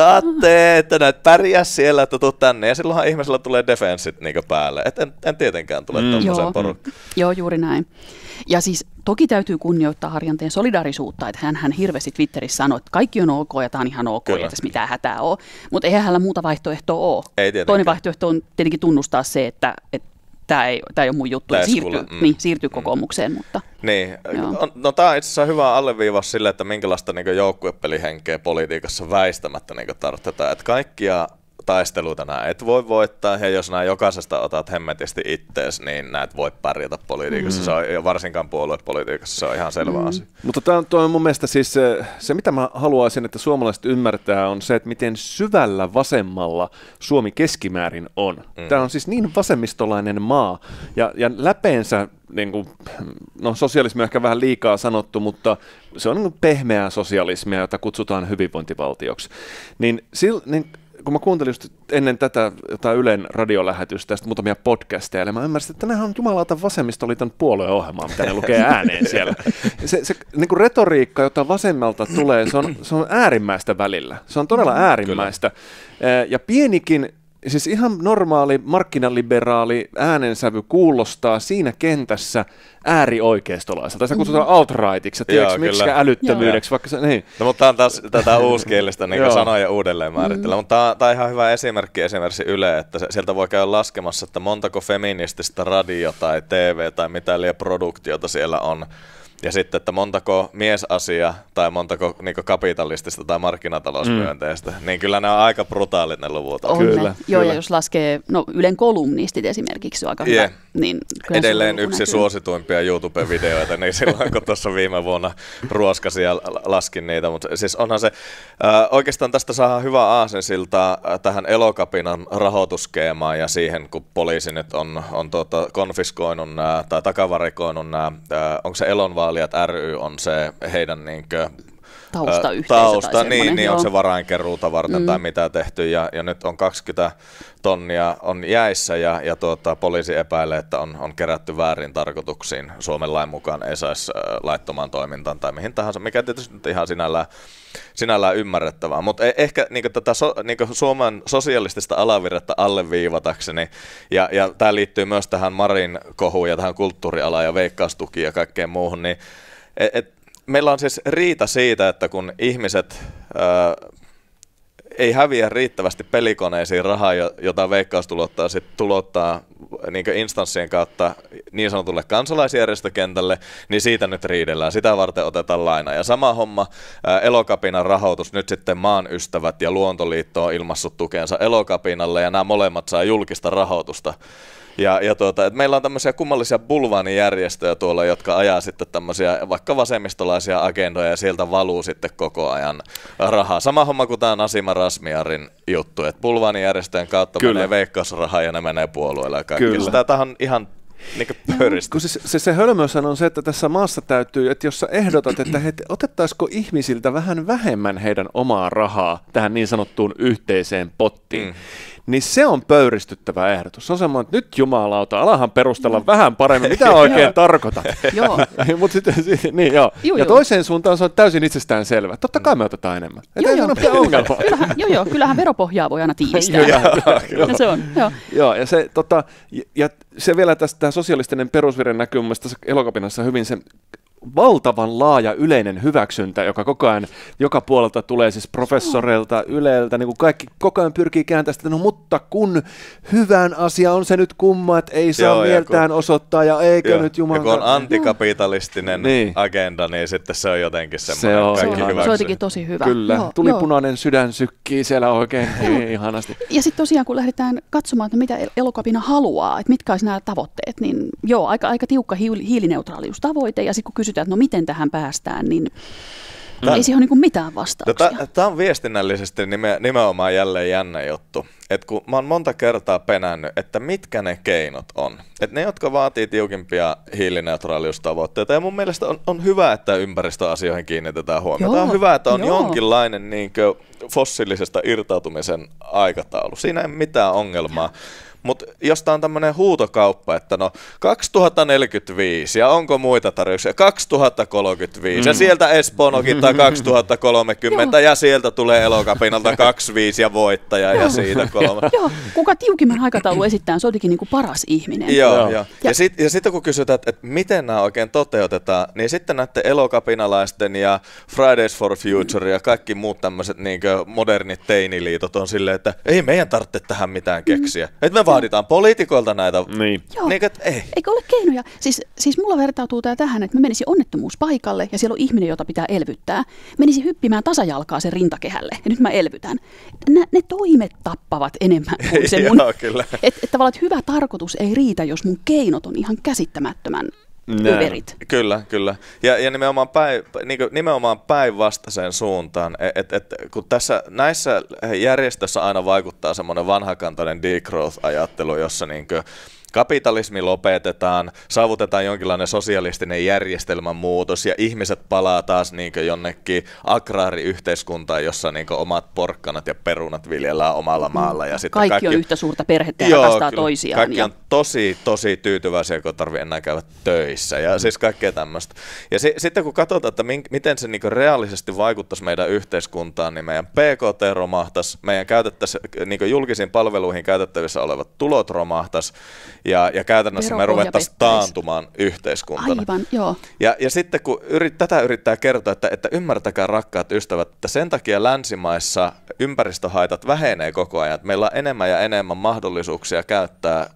Atte, että näet pärjää siellä, että tuu tänne, ja silloinhan ihmisellä tulee defenssit niinku päälle, että en tietenkään tule tuollaiseen porukkaan. Joo, juuri näin. Ja siis toki täytyy kunnioittaa Harjanteen solidaarisuutta, että hän hirveästi Twitterissä sanoi, että kaikki on ok ja tämä on ihan ok, kyllä, ja tässä mitään hätää ole, mutta eihän hänellä muuta vaihtoehtoa ole. Ei tietenkään. Toinen vaihtoehto on tietenkin tunnustaa se, että tämä ei ole mun juttu, ja siirtyy kokoomukseen. Mutta, niin, no tämä on itse asiassa hyvä alleviivaus sille, että minkälaista niin joukkuepelihenkeä politiikassa väistämättä niin tarvitaan, että kaikkia taisteluita nää et voi voittaa, ja jos nää jokaisesta otat hemmetisti ittees, niin nää et voi pärjätä politiikassa, se on, varsinkaan puoluepolitiikassa, se on ihan selvä asia. Mutta tämä on mun mielestä siis se, mitä mä haluaisin, että suomalaiset ymmärtää, on se, että miten syvällä vasemmalla Suomi keskimäärin on. Tämä on siis niin vasemmistolainen maa, ja läpeensä, niin kuin, no sosialismi on ehkä vähän liikaa sanottu, mutta se on niin kuin pehmeää sosialismia, jota kutsutaan hyvinvointivaltioksi. Niin kun mä kuuntelin just ennen tätä jotain Ylen radiolähetystä ja muutamia podcasteja, ja mä ymmärsin, että nämä on jumalauta vasemmistoliiton puolueohjelmaa, mitä ne lukee ääneen siellä. Se niin kuin retoriikka, jota vasemmalta tulee, se on äärimmäistä välillä. Se on todella äärimmäistä. Ja pienikin, siis ihan normaali markkinaliberaali äänensävy kuulostaa siinä kentässä äärioikeistolaiselta. Sitä kutsutaan alt-rightiksi, tiedätkö miksi älyttömyydeksi, vaikka se, niin. No, mutta tämä on taas tätä uuskielistä niin sanoja uudelleen määrittelyä, mutta tämä on ihan hyvä esimerkki esimerkiksi Yle, että sieltä voi käydä laskemassa, että montako feminististä radio tai TV tai mitä liian produktiota siellä on. Ja sitten, että montako miesasia tai montako niin kapitalistista tai markkinatalousmyönteistä, niin kyllä ne on aika brutaalit ne luvut. Kyllä. Joo, ja jos laskee, Ylen kolumnistit esimerkiksi on aika hyvä. Niin edelleen yksi suosituimpia YouTube-videoita, niin silloin kun tuossa viime vuonna ruoskasin ja laskin niitä, mutta siis onhan se, oikeastaan tästä saadaan hyvä aasinsilta tähän Elokapinan rahoitusskeemaan ja siihen, kun poliisi nyt on konfiskoinut nämä tai takavarikoinut nämä, onko se Elonvaalijat ry on se heidän niinkö tausta, niin on se varainkeruuta varten tai mitä tehty, ja nyt on 20 tonnia on jäissä, ja poliisi epäilee, että on kerätty väärin tarkoituksiin. Suomen lain mukaan ei saisi laittomaan toimintaan tai mihin tahansa, mikä tietysti nyt ihan sinällään ymmärrettävää, mutta ehkä niin tätä Suomen sosialistista alavirrettä alleviivatakseni, ja tämä liittyy myös tähän Marin kohuun ja tähän kulttuurialaan ja veikkaustukiin ja kaikkeen muuhun, niin meillä on siis riita siitä, että kun ihmiset ei häviä riittävästi pelikoneisiin rahaa, jota Veikkaus tulottaa niin instanssien kautta niin sanotulle kansalaisjärjestökentälle, niin siitä nyt riidellään. Sitä varten otetaan lainaa. Ja sama homma, Elokapinan rahoitus, nyt sitten Maanystävät ja Luontoliitto on ilmassut tukensa Elokapinalle, ja nämä molemmat saa julkista rahoitusta. Et meillä on tämmöisiä kummallisia bulvaanijärjestöjä tuolla, jotka ajaa sitten tämmöisiä vaikka vasemmistolaisia agendoja ja sieltä valuu sitten koko ajan rahaa. Sama homma kuin tämä Nasima Razmyarin juttu, että bulvaanijärjestöjen kautta menee veikkausrahaa ja ne menee puolueelle ja kaikki. Tämä on ihan pöristä. Se hölmöshän on se, että tässä maassa täytyy, että jos sä ehdotat, että otettaisiko ihmisiltä vähän vähemmän heidän omaa rahaa tähän niin sanottuun yhteiseen pottiin, niin se on pöyristyttävä ehdotus. Se on semmoinen, että nyt jumalauta, alahan perustella vähän paremmin, mitä oikein tarkoitat. Ja toiseen suuntaan se on täysin itsestään selvä. Totta kai me otetaan enemmän. Ei ole mitään ongelmaa. Kyllähän veropohjaa voi aina tiivistää. Se on, ja se vielä tästä sosialistinen perusvire näkyy mun mielestä Elokapinassa hyvin se valtavan laaja yleinen hyväksyntä, joka koko ajan joka puolelta tulee siis professoreilta, Yleltä, niin kuin kaikki koko ajan pyrkii kääntämään sitä, no mutta kun hyvän asia on se nyt kumma, että ei saa mieltään osoittaa ja eikö nyt Jumala. Ja kun on antikapitalistinen agenda, niin sitten se on jotenkin semmoinen kaikki hyväksy. Se on jotenkin tosi hyvä. Kyllä, tulipunainen sydän sykkii siellä oikein ihanasti. Ja sitten tosiaan, kun lähdetään katsomaan, että mitä Elokapina haluaa, että mitkä olisi nämä tavoitteet, niin aika tiukka hiilineutraaliustavoite, ja sitten kun kysytään, että no miten tähän päästään, niin ei siihen ole niin mitään vastauksia. Tämä on viestinnällisesti nimenomaan jälleen jännä juttu. Et kun mä oon monta kertaa penännyt, että mitkä ne keinot on. Et ne, jotka vaatii tiukimpia hiilineutraaliustavoitteita. Ja mun mielestä on hyvä, että ympäristöasioihin kiinnitetään huomiota. On hyvä, että on jonkinlainen fossiilisesta irtautumisen aikataulu. Siinä ei mitään ongelmaa. Mutta jos tämä on tämmöinen huutokauppa, että no 2045 ja onko muita tarjouksia, 2035 ja sieltä Espoon okittaa 2030 ja sieltä tulee Elokapinalta 25 ja voittaja ja siitä 3. Joo, kuka tiukimman aikataulu esittää, se on jotenkin niin paras ihminen. Joo. Ja sitten kun kysytään, että miten nämä oikein toteutetaan, niin sitten näiden elokapinalaisten ja Fridays for Future ja kaikki muut tämmöiset modernit teiniliitot on silleen, että ei meidän tarvitse tähän mitään keksiä. Että me vaaditaan poliitikoilta näitä. Niin. Ei. Eikö ole keinoja? Siis mulla vertautuu tämä tähän, että mä menisin onnettomuuspaikalle ja siellä on ihminen, jota pitää elvyttää. Menisin hyppimään tasajalkaa sen rintakehälle ja nyt mä elvytän. Ne toimet tappavat enemmän kuin se mun. Että tavallaan että hyvä tarkoitus ei riitä, jos mun keinot on ihan käsittämättömän överit. Kyllä. Ja nimenomaan päinvastaiseen suuntaan. Kun näissä järjestöissä aina vaikuttaa semmoinen vanhakantainen degrowth-ajattelu, jossa kapitalismi lopetetaan, saavutetaan jonkinlainen sosialistinen järjestelmän muutos ja ihmiset palaa taas jonnekin agraariyhteiskuntaan, jossa omat porkkanat ja perunat viljellään omalla maalla. Ja kaikki on yhtä suurta perhettä ja rakastaa toisiaan. Kaikki on tosi tyytyväisiä, kun tarvitse enää käydä töissä ja siis kaikkea tämmöistä. Ja sitten kun katsotaan, että miten se reaalisesti vaikuttaisi meidän yhteiskuntaan, niin meidän PKT romahtaisi, meidän julkisiin palveluihin käytettävissä olevat tulot romahtaisi, ja käytännössä me ruvettaisiin taantumaan yhteiskuntana. Aivan, joo. Ja sitten kun tätä yrittää kertoa, että ymmärtäkää rakkaat ystävät, että sen takia länsimaissa ympäristöhaitat vähenee koko ajan. Että meillä on enemmän ja enemmän mahdollisuuksia käyttää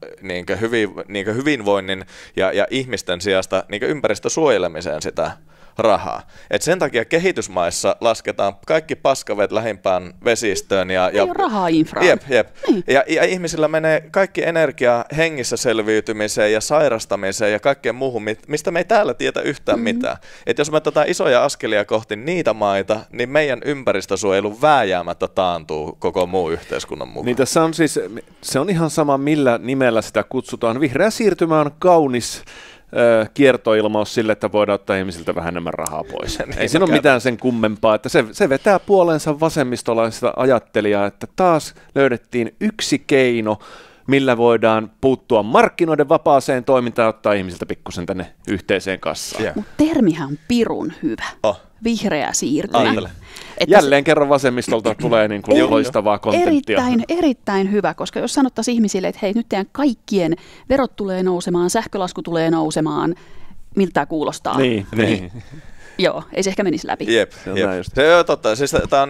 hyvinvoinnin ja ihmisten sijasta ympäristösuojelemiseen sitä rahaa. Et sen takia kehitysmaissa lasketaan kaikki paskavet lähimpään vesistöön. Ei ole rahaa infraan. Jep. Niin. Ja ihmisillä menee kaikki energia hengissä selviytymiseen ja sairastamiseen ja kaikkeen muuhun, mistä me ei täällä tiedä yhtään mitään. Et jos me otetaan isoja askelia kohti niitä maita, niin meidän ympäristösuojelu vääjäämättä taantuu koko muu yhteiskunnan mukaan. Niin tässä on siis, se on ihan sama millä nimellä sitä kutsutaan. Vihreä siirtymä on kaunis kiertoilmaus sille, että voidaan ottaa ihmisiltä vähän enemmän rahaa pois. Ei siinä ole mitään sen kummempaa, että se vetää puolensa vasemmistolaista ajattelijaa, että taas löydettiin yksi keino, millä voidaan puuttua markkinoiden vapaaseen toimintaan ja ottaa ihmisiltä pikkusen tänne yhteiseen kassaan. Yeah. Mutta termihän on pirun hyvä. Vihreä siirtymä. Jälleen kerran vasemmistolta tulee loistavaa kontenttia. Erittäin hyvä, koska jos sanottaisiin ihmisille, että hei, nyt teidän kaikkien verot tulee nousemaan, sähkölasku tulee nousemaan, miltä tämä kuulostaa? Niin. Joo, ei se ehkä menisi läpi. Jep. Se on totta. Siis tämä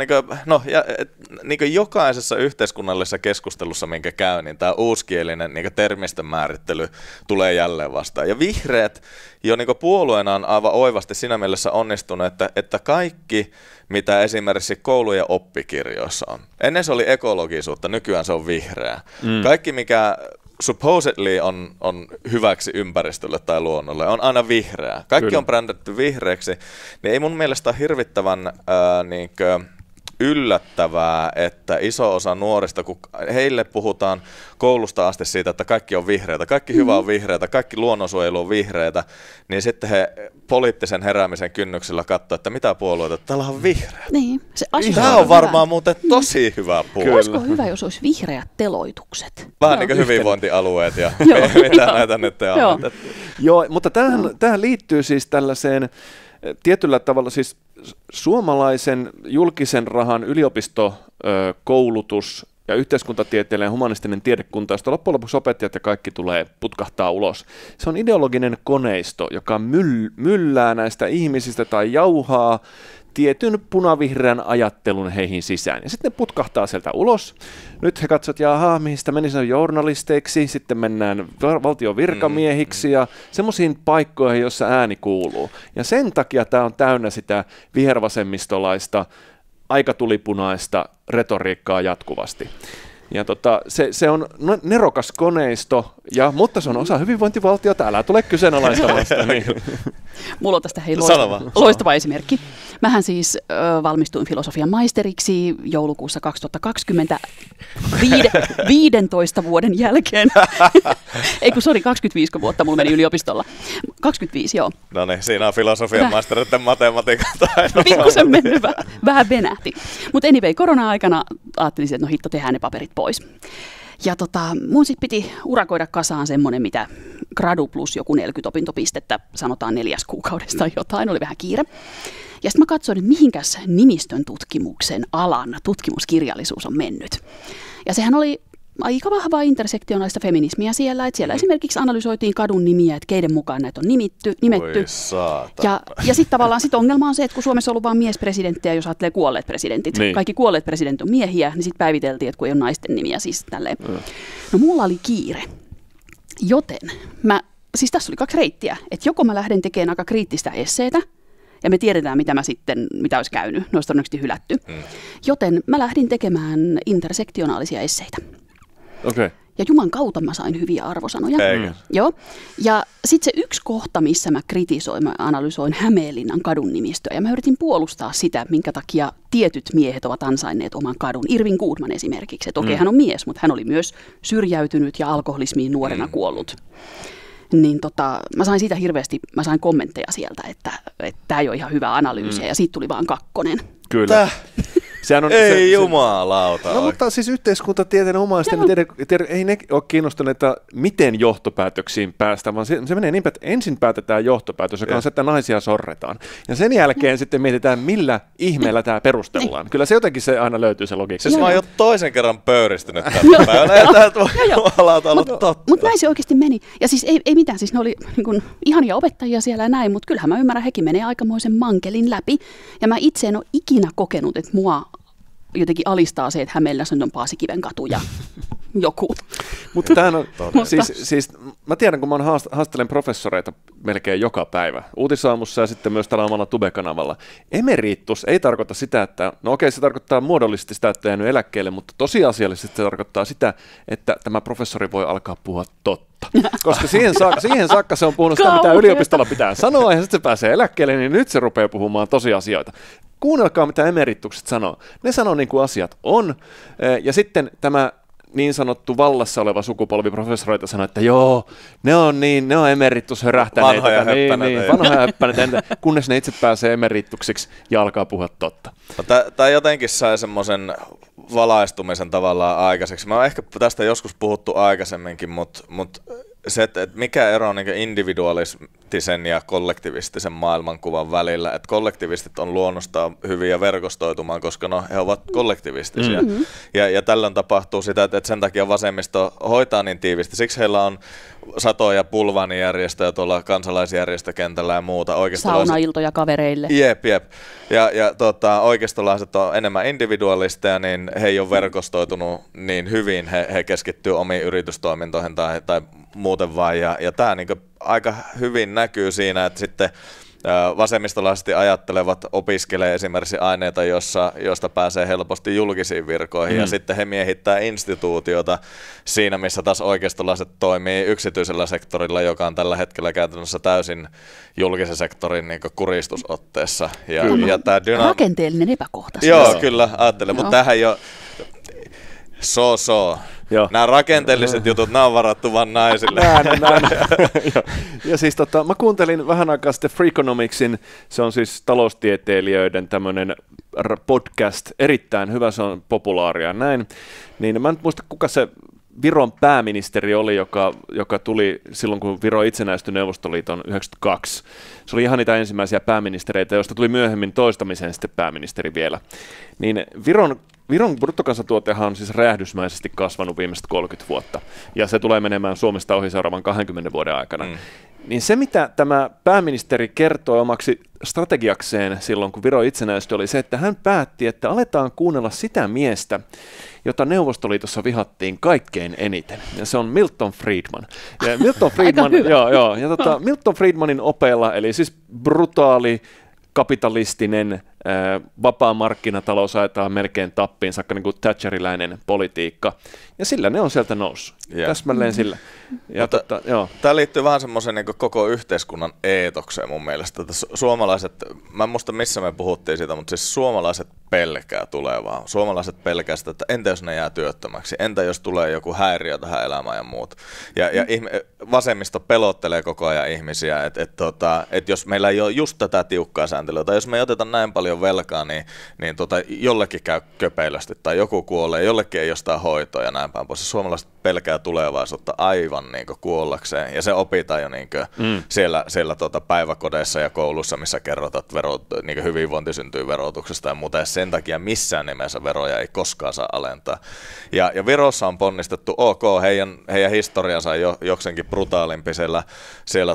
on jokaisessa yhteiskunnallisessa keskustelussa, minkä käy, niin tämä uuskielinen termistön määrittely tulee jälleen vastaan. Ja vihreät jo puolueena on aivan oivasti siinä mielessä onnistunut, että kaikki, mitä esimerkiksi koulujen oppikirjoissa on. Ennen se oli ekologisuutta, nykyään se on vihreää. Kaikki, mikä supposedly on hyväksi ympäristölle tai luonnolle, on aina vihreää. Kaikki on brändätty vihreäksi, niin ei mun mielestä ole hirvittävän yllättävää, että iso osa nuorista, kun heille puhutaan koulusta asti siitä, että kaikki on vihreätä, kaikki hyvä on vihreätä, kaikki luonnonsuojelu on vihreätä, niin sitten he poliittisen heräämisen kynnyksellä katsoo, että mitä puolueita, täällä on vihreä. Niin, tämä on varmaan muuten tosi hyvä puolue. Olisiko hyvä, jos olisi vihreät teloitukset? Vähän niin kuin hyvinvointialueet ja mitä näitä nyt on annetettu. Joo, mutta tähän liittyy siis tällaiseen tietyllä tavalla siis suomalaisen julkisen rahan yliopistokoulutus ja yhteiskuntatieteellinen ja humanistinen tiedekunta, josta loppujen lopuksi opettajat ja kaikki putkahtaa ulos. Se on ideologinen koneisto, joka myllää näistä ihmisistä tai jauhaa tietyn punavihreän ajattelun heihin sisään. Ja sitten ne putkahtaa sieltä ulos. Nyt he katsovat, jaha, mihin sitä menisi journalisteiksi, sitten mennään valtion virkamiehiksi ja semmoisiin paikkoihin, joissa ääni kuuluu. Ja sen takia tämä on täynnä sitä vihervasemmistolaista, aikatulipunaista retoriikkaa jatkuvasti. Ja se on nerokas koneisto, mutta se on osa hyvinvointivaltiota, älä tule kyseenalaistamasta. Niin. Mulla on tästä loistava esimerkki. Mähän siis valmistuin filosofian maisteriksi joulukuussa 2020 15 vuoden jälkeen. Ei kun 25 vuotta mulla meni yliopistolla. 25, joo. No niin, siinä on filosofian maisteritten matematiikan taito. Pikkusen mennyt, vähän venähti. Mutta anyway, korona-aikana ajattelin, että no hitto, tehdään ne paperit pois. Ja mun sitten piti urakoida kasaan semmoinen, mitä gradu plus joku 40 opintopistettä, sanotaan 4 kuukaudesta tai jotain, oli vähän kiire. Ja sitten mä katsoin, että mihinkäs nimistön tutkimuksen alan tutkimuskirjallisuus on mennyt. Ja sehän oli aika vahvaa intersektionaalista feminismiä siellä, että siellä esimerkiksi analysoitiin kadun nimiä, että keiden mukaan näitä on nimetty. Ja sitten tavallaan ongelma on se, että kun Suomessa on ollut vain miespresidenttejä, jos ajattelee kuolleet presidentit, niin kaikki kuolleet presidentit on miehiä, niin sitten päiviteltiin, että kun ei ole naisten nimiä, siis tälleen. No mulla oli kiire, joten siis tässä oli 2 reittiä, että joko mä lähden tekemään aika kriittistä esseetä, ja me tiedetään, mitä olisi käynyt, ne olisi todennäköisesti hylätty. Joten mä lähdin tekemään intersektionaalisia esseitä. Okay. Ja Juman kautta mä sain hyviä arvosanoja. Joo. Ja sitten se yksi kohta, missä mä kritisoin, mä analysoin Hämeenlinnan kadun nimistöä. Ja mä yritin puolustaa sitä, minkä takia tietyt miehet ovat ansainneet oman kadun. Irvin Goodman esimerkiksi. Että okei, hän on mies, mutta hän oli myös syrjäytynyt ja alkoholismiin nuorena kuollut. Niin mä sain siitä hirveästi, mä sain kommentteja sieltä, että tämä ei ole ihan hyvä analyysi. Ja siitä tuli vaan 2. Kyllä. Ei jumalauta. No mutta siis yhteiskuntatieteen omaisten, ei ne ole kiinnostuneita, miten johtopäätöksiin päästään, vaan se menee niin, että ensin päätetään johtopäätös, joka on se, että naisia sorretaan. Ja sen jälkeen sitten mietitään, millä ihmeellä tämä perustellaan. Kyllä se jotenkin se aina löytyy se logiikka. Siis mä oon jo toisen kerran pöyristynyt tämän päivänä, ja tämä jumalauta ollut totta. Mutta näin se oikeasti meni. Ja siis ei mitään, siis ne oli niin kuin ihania opettajia siellä ja näin, mutta kyllähän mä ymmärrän, hekin menee aikamoisen mankelin läpi. Ja mä itse en ole ikinä kokenut, että mua jotenkin alistaa se, että Hämeenlinnassa on Paasikiven katu ja joku. Mutta tämähän on, siis mä tiedän, kun mä haastelen professoreita melkein joka päivä, Uutisaamussa ja sitten myös tällä omalla Tube-kanavalla. Emeritus ei tarkoita sitä, että, no okei, se tarkoittaa muodollisesti sitä, että jäänyt eläkkeelle, mutta tosiasiallisesti se tarkoittaa sitä, että tämä professori voi alkaa puhua totta. Koska siihen saakka se on puhunut sitä, mitä yliopistolla pitää sanoa, ja sitten se pääsee eläkkeelle, niin nyt se rupeaa puhumaan tosiasioita. Kuunnelkaa, mitä emeritukset sanoo. Ne sanoo niin kuin asiat on, ja sitten tämä niin sanottu vallassa oleva sukupolvi professoreita sanoi, että joo, ne on emeritus hörähtäneitä. Vanhoja höppäneitä, kunnes ne itse pääsee emerituksiksi ja alkaa puhua totta. No, tämä jotenkin sai semmoisen valaistumisen tavallaan aikaiseksi. Mä oon ehkä tästä joskus puhuttu aikaisemminkin, mutta se, että mikä ero on niin individualistisen ja kollektivistisen maailmankuvan välillä, että kollektivistit on luonnostaan hyviä verkostoitumaan, koska he ovat kollektivistisia. Ja tällöin tapahtuu sitä, että sen takia vasemmisto hoitaa niin tiivisti. Siksi heillä on satoja pulvanijärjestöjä tuolla kansalaisjärjestökentällä ja muuta. Saunailtoja kavereille. Jep. Ja oikeistolaiset on enemmän individualisteja, niin he ei ole verkostoitunut niin hyvin. He keskittyy omiin yritystoimintoihin tai muuten vaan. Ja tämä niin aika hyvin näkyy siinä, että sitten vasemmistolaisesti ajattelevat opiskelee esimerkiksi aineita, joista pääsee helposti julkisiin virkoihin, ja sitten he miehittää instituutiota siinä, missä taas oikeistolaiset toimii yksityisellä sektorilla, joka on tällä hetkellä käytännössä täysin julkisen sektorin niin kuin kuristusotteessa. Ja tämä rakenteellinen epäkohta. Joo, kyllä, ajattelen, mutta tähän ei ole nämä rakenteelliset jutut, nämä on varattu vaan naisille. Ja siis mä kuuntelin vähän aikaa sitten Freakonomicsin, se on siis taloustieteilijöiden tämmöinen podcast, erittäin hyvä, se on populaaria näin. Niin mä en muista, kuka se Viron pääministeri oli, joka tuli silloin, kun Viro itsenäistyi Neuvostoliiton 1992. Se oli ihan niitä ensimmäisiä pääministereitä, joista tuli myöhemmin toistamiseen sitten pääministeri vielä. Niin Viron bruttokansantuotehan on siis räjähdysmäisesti kasvanut viimeiset 30 vuotta, ja se tulee menemään Suomesta ohi seuraavan 20 vuoden aikana. Niin se, mitä tämä pääministeri kertoi omaksi strategiakseen silloin, kun Viro itsenäistyi, oli se, että hän päätti, että aletaan kuunnella sitä miestä, jota Neuvostoliitossa vihattiin kaikkein eniten. Ja se on Milton Friedman. Ja Milton Friedmanin opeilla, eli siis brutaali, kapitalistinen, vapaa markkinatalous ajetaan melkein tappiin, saakka niin kuin thatcheriläinen politiikka. Ja sillä ne on sieltä noussut. Täsmälleen sillä. Ja tämä liittyy vähän semmoisen niin koko yhteiskunnan eetokseen mun mielestä. Suomalaiset, mä en muista missä me puhuttiin siitä, mutta siis suomalaiset pelkää tulevaa. Suomalaiset pelkää sitä, että entä jos ne jää työttömäksi? Entä jos tulee joku häiriö tähän elämään ja muut? Ja vasemmisto pelottelee koko ajan ihmisiä, että jos meillä ei ole just tätä tiukkaa sääntelyä, tai jos me ei oteta näin paljon velkaa, niin jollekin käy köpeilästi, tai joku kuolee, jollekin ei jostain hoitoa ja näin päin pois. Suomalaiset pelkää tulevaisuutta aivan niin kuollakseen, ja se opitaan jo niin siellä päiväkodeissa ja koulussa, missä kerrotaan, että niin hyvinvointi syntyy verotuksesta ja muuta, ja sen takia missään nimessä veroja ei koskaan saa alentaa. Ja Virossa on ponnistettu, heidän historiansa on jokseenkin brutaalimpi siellä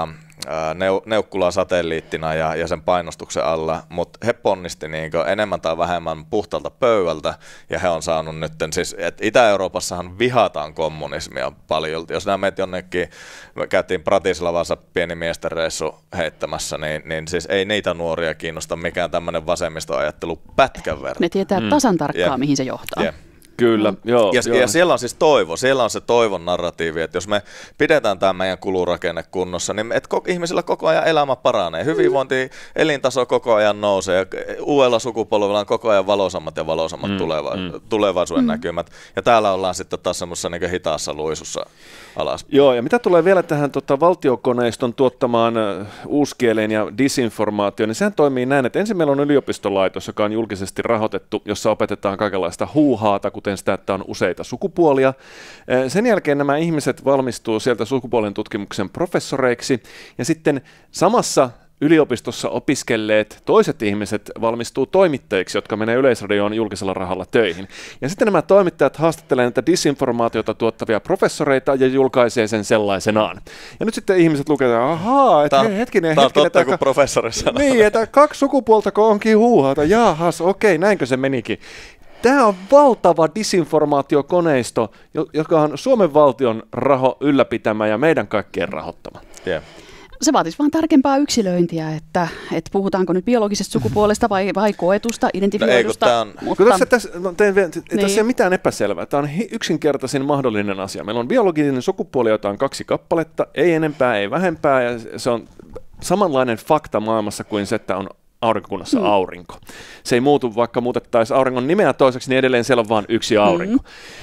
Neukkula satelliittina ja sen painostuksen alla, mutta he ponnisti niin enemmän tai vähemmän puhtalta pöydältä, ja he on saanut nyt, siis että Itä-Euroopassahan vihataan kommunismia paljon. Jos nämä meitä jonnekin, me käytiin Bratislavassa pieni miesten reissu heittämässä, niin siis ei niitä nuoria kiinnosta mikään tämmöinen vasemmistoajattelu pätkän verran. Ne tietää tasan tarkkaan, mihin se johtaa. Kyllä, joo. Ja siellä on siis toivo, siellä on se toivon narratiivi, että jos me pidetään tämä meidän kulurakenne kunnossa, niin ihmisillä koko ajan elämä paranee, hyvinvointi, elintaso koko ajan nousee, ja uudella sukupolvella on koko ajan valoisammat ja valoisammat tulevaisuuden näkymät, ja täällä ollaan sitten taas semmoisessa niin hitaassa luisussa alas. Joo, ja mitä tulee vielä tähän valtiokoneiston tuottamaan uuskieleen ja disinformaatioon, niin sehän toimii näin, että ensin meillä on yliopistolaitos, joka on julkisesti rahoitettu, jossa opetetaan kaikenlaista huuhaata, kuten sitä, että on useita sukupuolia. Sen jälkeen nämä ihmiset valmistuu sieltä sukupuolen tutkimuksen professoreiksi, ja sitten samassa yliopistossa opiskelleet toiset ihmiset valmistuu toimittajiksi, jotka menee Yleisradioon julkisella rahalla töihin. Ja sitten nämä toimittajat haastattelee näitä disinformaatiota tuottavia professoreita ja julkaisee sen sellaisenaan. Ja nyt sitten ihmiset lukevat, ahaa, että hetkinen. Tämä on totta, kun professori sanoo. Niin, että 2 sukupuoltako onkin huuhaata, jaahas, okei, näinkö se menikin. Tämä on valtava disinformaatiokoneisto, joka on Suomen valtion ylläpitämä ja meidän kaikkien rahoittama. Yeah. Se vaatisi vaan tarkempaa yksilöintiä, että puhutaanko nyt biologisesta sukupuolesta vai koetusta, identifioidusta. Tässä ei ole mitään epäselvää. Tämä on yksinkertaisin mahdollinen asia. Meillä on biologinen sukupuoli, jota on 2 kappaletta, ei enempää, ei vähempää, ja se on samanlainen fakta maailmassa kuin se, että on aurinkokunnassa aurinko. Se ei muutu, vaikka muutettaisiin auringon nimeä toiseksi, niin edelleen siellä on vain yksi aurinko.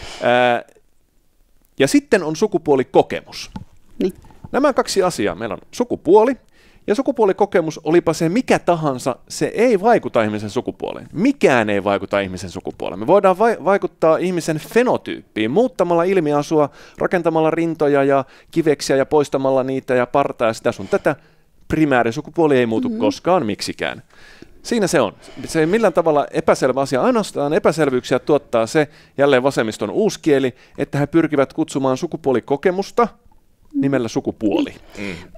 Ja sitten on sukupuolikokemus. Niin. Nämä 2 asiaa. Meillä on sukupuoli ja sukupuolikokemus, olipa se mikä tahansa, se ei vaikuta ihmisen sukupuoleen. Mikään ei vaikuta ihmisen sukupuoleen. Me voidaan vaikuttaa ihmisen fenotyyppiin muuttamalla ilmiasua, rakentamalla rintoja ja kiveksiä ja poistamalla niitä ja partaa ja sitä sun tätä. Primäärisukupuoli ei muutu koskaan miksikään. Siinä se on. Se ei millään tavalla epäselvä asia. Ainoastaan epäselvyyksiä tuottaa se, jälleen vasemmiston uuskieli, että he pyrkivät kutsumaan sukupuolikokemusta nimellä sukupuoli.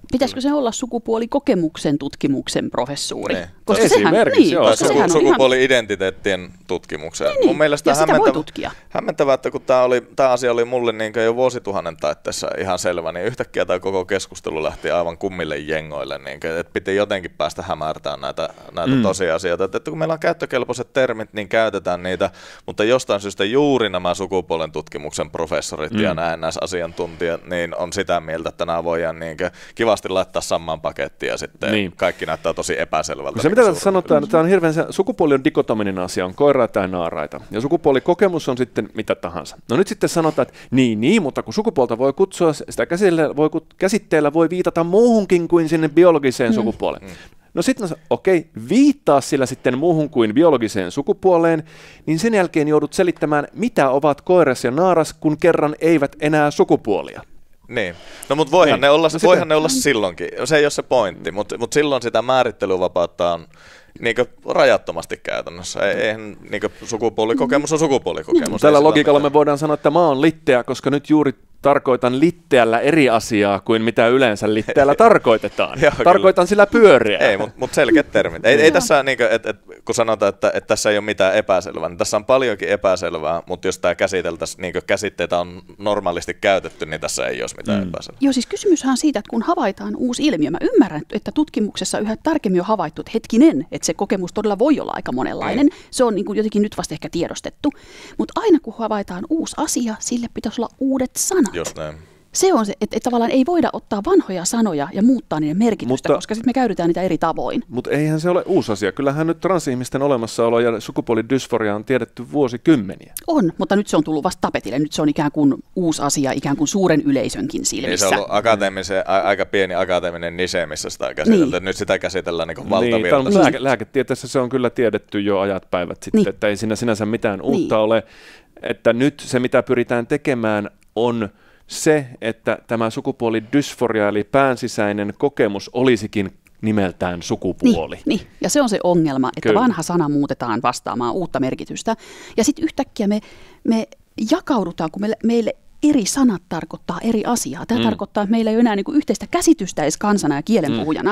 Pitäisikö se olla sukupuolikokemuksen tutkimuksen professuuri? Niin. Koska sehän, koska sehän on sukupuoli-identiteettien tutkimukseen. Niin, mun mielestä ja sitä voi tutkia. Hämmentävää, että kun tämä asia oli mulle niin jo vuosituhannen taitteessa ihan selvä, niin yhtäkkiä tämä koko keskustelu lähti aivan kummille jengoille. Niin, että piti jotenkin päästä hämärtämään näitä tosiasioita. Että kun meillä on käyttökelpoiset termit, niin käytetään niitä, mutta jostain syystä juuri nämä sukupuolen tutkimuksen professorit ja näissä asiantuntijat niin on sitä mieltä, että nämä voidaan niin kivasti laittaa samaan pakettiin ja sitten kaikki näyttää tosi epäselvältä. Se mitä tässä sanotaan, että tämä on hirveän sukupuoli on dikotominen asia, on koiraa tai naaraita. Ja sukupuolikokemus on sitten mitä tahansa. No nyt sitten sanotaan, että niin, mutta kun sukupuolta voi kutsua, sitä käsitteellä voi viitata muuhunkin kuin sinne biologiseen sukupuoleen. No sitten viittaa sillä sitten muuhun kuin biologiseen sukupuoleen, niin sen jälkeen joudut selittämään, mitä ovat koiras ja naaras, kun kerran eivät enää sukupuolia. Niin, no mutta voihan ne olla silloinkin, se ei ole se pointti, mutta silloin sitä määrittelyvapautta on niinkö rajattomasti käytännössä. Eihän niinkö sukupuolikokemus on sukupuolikokemus. Tällä logiikalla me voidaan sanoa, että mä oon litteä, koska nyt juuri tarkoitan litteällä eri asiaa kuin mitä yleensä litteällä tarkoitetaan. Tarkoitan sillä pyöriä. Ei, mutta selkeät termit. Ei tässä niinkö, kun sanotaan, että tässä ei ole mitään epäselvää, niin tässä on paljonkin epäselvää, mutta jos tämä käsiteltäisiin, niinkö käsitteitä on normaalisti käytetty, niin tässä ei olisi mitään epäselvää. Joo, siis kysymyshän on siitä, että kun havaitaan uusi ilmiö, mä ymmärrän, että tutkimuksessa yhä tarkemmin on havaittu, että hetkinen, että se kokemus todella voi olla aika monenlainen. Se on niin kuin jotenkin nyt vasta ehkä tiedostettu. Mutta aina kun havaitaan uusi asia, sille pitäisi olla uudet sanat. Just näin. Se on se, että tavallaan ei voida ottaa vanhoja sanoja ja muuttaa niiden merkitystä, koska sitten me käytetään niitä eri tavoin. Mutta eihän se ole uusi asia. Kyllähän nyt transihmisten olemassaolo ja sukupuolidysforia on tiedetty vuosikymmeniä. On, mutta nyt se on tullut vasta tapetille. Nyt se on ikään kuin uusi asia, ikään kuin suuren yleisönkin silmissä. Ei se on ollut aika pieni akateeminen niche, missä sitä käsitellään. Niin. Nyt sitä käsitellään niin valtavirtaisesti. Niin, lääketieteessä se on kyllä tiedetty jo ajat päivät sitten, että ei siinä sinänsä mitään uutta ole. Että nyt se, mitä pyritään tekemään, on se, että tämä sukupuolidysforia eli päänsisäinen kokemus olisikin nimeltään sukupuoli. Niin. Ja se on se ongelma, että vanha sana muutetaan vastaamaan uutta merkitystä. Ja sitten yhtäkkiä me jakaudutaan, kun meille eri sanat tarkoittaa eri asiaa. Tämä tarkoittaa, että meillä ei ole enää niinku yhteistä käsitystä edes kansana ja kielenpuhujana.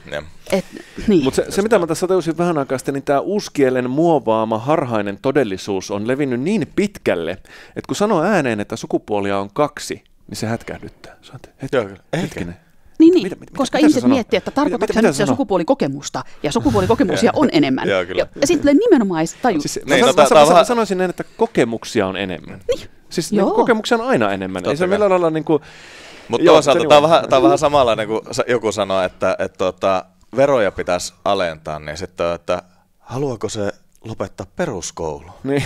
Niin. Mutta se, mitä mä tässä tajusin vähän aikaa sitten, niin tämä uuskielen muovaama harhainen todellisuus on levinnyt niin pitkälle, että kun sanoo ääneen, että sukupuolia on 2, niin se hätkähdyttää. Hetkinen. Niin, koska ihmiset miettii, että tarkoitatko se nyt se sukupuolikokemusta, ja sukupuolikokemuksia on enemmän. Ja sitten tulee nimenomaistaju. Mä sanoisin näin, että kokemuksia on enemmän. Niin. Siis kokemuksia on aina enemmän. Ei se millään lailla niin kuin... Mutta toisaalta tämä on vähän samanlainen kuin joku sanoo, että veroja pitäisi alentaa, niin sitten että haluaako se lopettaa peruskoulu? Niin.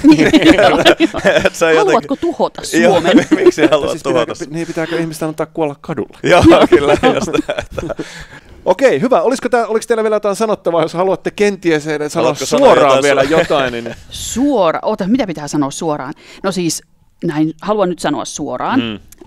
Haluatko tuhota Suomen? Miksi haluat tuhota? Pitääkö ihmisten antaa kuolla kadulla? Joo, kyllä. Okei, hyvä. Oliko teillä vielä jotain sanottavaa, jos haluatte kenties sanoa suoraan vielä jotain? Niin... Mitä pitää sanoa suoraan? No siis, näin haluan nyt sanoa suoraan.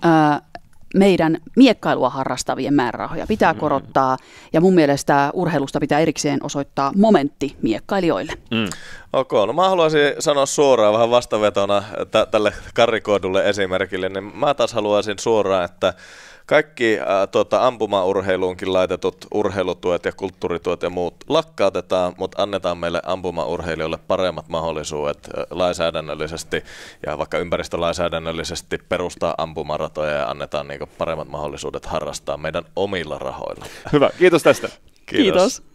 Meidän miekkailua harrastavien määrärahoja pitää korottaa, ja mun mielestä urheilusta pitää erikseen osoittaa momentti miekkailijoille. No mä haluaisin sanoa suoraan vähän vastavetona tälle karrikoidulle esimerkille, niin mä taas haluaisin suoraan, että kaikki ampumaurheiluunkin laitetut urheilutuet ja kulttuurituet ja muut lakkautetaan, mutta annetaan meille ampumaurheilijoille paremmat mahdollisuudet lainsäädännöllisesti ja vaikka ympäristölainsäädännöllisesti perustaa ampumaratoja ja annetaan niinku paremmat mahdollisuudet harrastaa meidän omilla rahoilla. Hyvä, kiitos tästä. Kiitos.